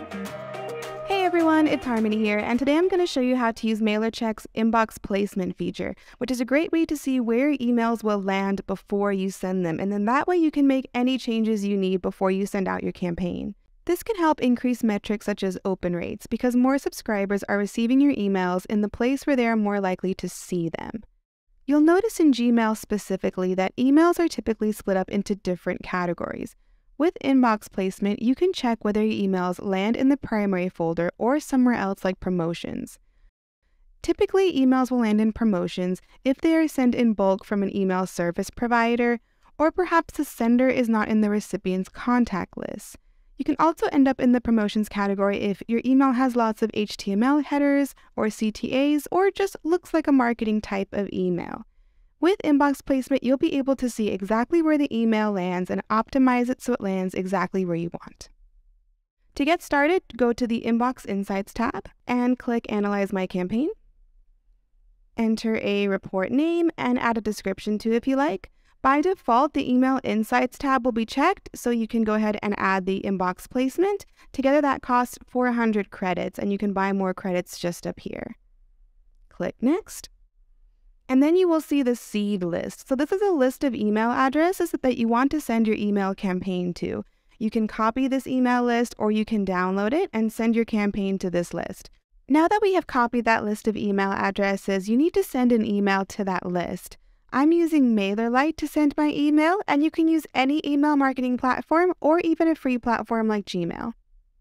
Hey everyone, it's Harmony here, and today I'm going to show you how to use MailerCheck's inbox placement feature, which is a great way to see where emails will land before you send them, and then that way you can make any changes you need before you send out your campaign. This can help increase metrics such as open rates, because more subscribers are receiving your emails in the place where they are more likely to see them. You'll notice in Gmail specifically that emails are typically split up into different categories. With inbox placement, you can check whether your emails land in the primary folder or somewhere else like promotions. Typically, emails will land in promotions if they are sent in bulk from an email service provider, or perhaps the sender is not in the recipient's contact list. You can also end up in the promotions category if your email has lots of HTML headers or CTAs, or just looks like a marketing type of email. With inbox placement, you'll be able to see exactly where the email lands and optimize it so it lands exactly where you want. To get started, go to the Inbox Insights tab and click Analyze My Campaign. Enter a report name and add a description to it if you like. By default, the Email Insights tab will be checked, so you can go ahead and add the inbox placement. Together that costs 400 credits, and you can buy more credits just up here. Click Next. And then you will see the seed list. So this is a list of email addresses that you want to send your email campaign to. You can copy this email list or you can download it and send your campaign to this list. Now that we have copied that list of email addresses, you need to send an email to that list. I'm using MailerLite to send my email, and you can use any email marketing platform or even a free platform like Gmail.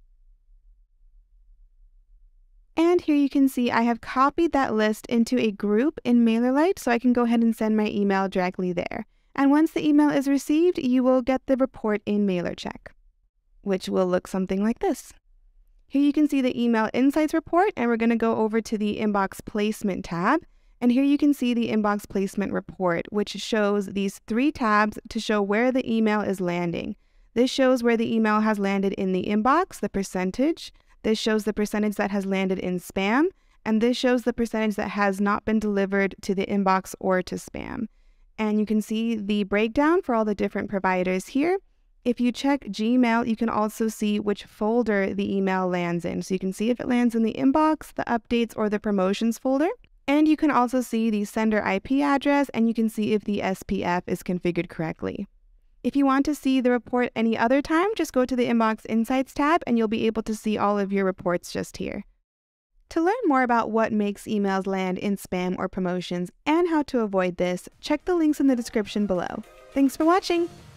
And here you can see I have copied that list into a group in MailerLite, so I can go ahead and send my email directly there. And once the email is received, you will get the report in MailerCheck, which will look something like this. Here you can see the Email Insights report, and we're going to go over to the Inbox Placement tab. And here you can see the Inbox Placement report, which shows these 3 tabs to show where the email is landing. This shows where the email has landed in the inbox, the percentage. This shows the percentage that has landed in spam, and this shows the percentage that has not been delivered to the inbox or to spam. And you can see the breakdown for all the different providers here. If you check Gmail, you can also see which folder the email lands in. So you can see if it lands in the inbox, the updates, or the promotions folder. And you can also see the sender IP address, and you can see if the SPF is configured correctly. If you want to see the report any other time, just go to the Inbox Insights tab and you'll be able to see all of your reports just here. To learn more about what makes emails land in spam or promotions and how to avoid this, check the links in the description below. Thanks for watching!